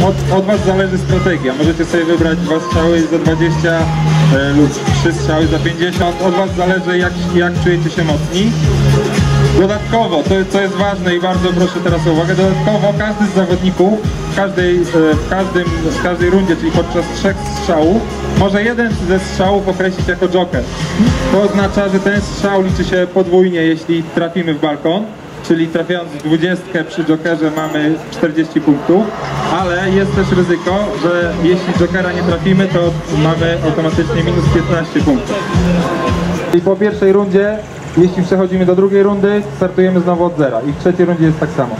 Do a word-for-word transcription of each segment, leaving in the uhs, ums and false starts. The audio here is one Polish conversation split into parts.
od, od was zależy strategia. Możecie sobie wybrać dwa strzały za dwadzieścia e, lub trzy strzały za pięćdziesiąt. Od was zależy, jak, jak czujecie się mocni. Dodatkowo, to co jest ważne i bardzo proszę teraz o uwagę, dodatkowo każdy z zawodników w każdej, w każdym, w każdej rundzie, czyli podczas trzech strzałów, może jeden ze strzałów określić jako joker. To oznacza, że ten strzał liczy się podwójnie, jeśli trafimy w balkon, czyli trafiając w dwudziestkę przy jokerze mamy czterdzieści punktów, ale jest też ryzyko, że jeśli jokera nie trafimy, to mamy automatycznie minus piętnaście punktów. I po pierwszej rundzie, jeśli przechodzimy do drugiej rundy, startujemy znowu od zera i w trzeciej rundzie jest tak samo.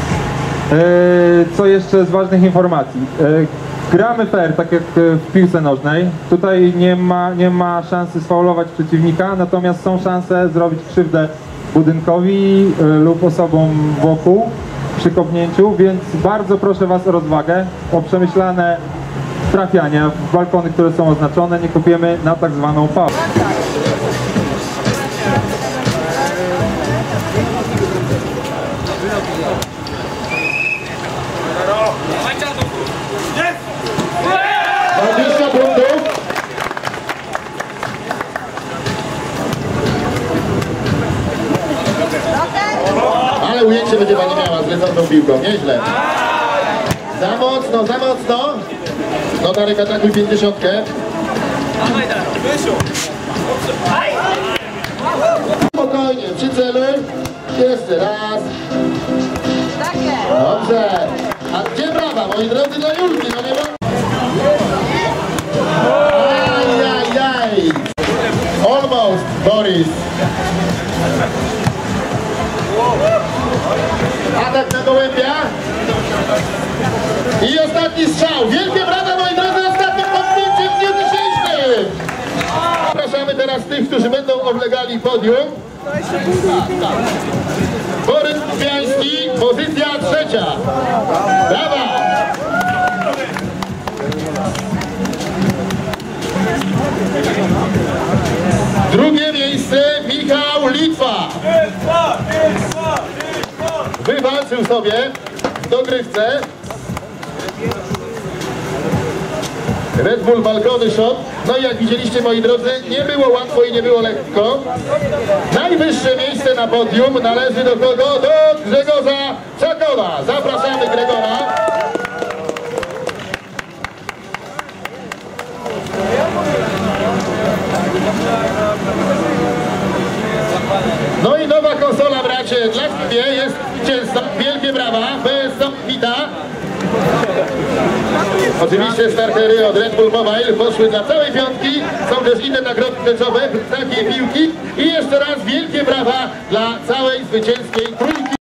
Co jeszcze z ważnych informacji? Gramy fair, tak jak w piłce nożnej. Tutaj nie ma, nie ma szansy sfaulować przeciwnika, natomiast są szanse zrobić krzywdę budynkowi lub osobom wokół przy kopnięciu, więc bardzo proszę was o rozwagę, o przemyślane trafiania w balkony, które są oznaczone. Nie kopiemy na tak zwaną pauzę. dwadzieścia punktów. Ale ujęcie będzie pani miała z lecącą piłką, nieźle. Za mocno, za mocno. No Darek, atakuj pięćdziesiątkę. Spokojnie, przyceluj. Jeszcze raz. Dobrze. A gdzie brawa, moi drodzy, dla Julki? No nie ma... Ajajaj. Almost, Boris. Atak na gołębia. I ostatni strzał. Wielkie brawa, moi drodzy, ostatnim podbinciem w dniu dzisiejszym. Zapraszamy teraz tych, którzy będą oblegali podium. Borys Kupiański, pozycja trzecia. Brawa! Drugie miejsce Michał Litwa. Wywalczył sobie w dogrywce. Red Bull balkony shot. No i jak widzieliście, moi drodzy, nie było łatwo i nie było lekko. Najwyższe miejsce na podium należy do kogo? Do Grzegorza Czakola. Zapraszamy Gregora. No i nowa konsola, bracie, dla Ciebie jest zwycięzca. Wielkie brawa, bez wita. Oczywiście startery od Red Bull Mobile poszły dla całej piątki. Są też inne nagrody rzeczowe, takie piłki. I jeszcze raz wielkie brawa dla całej zwycięskiej trójki.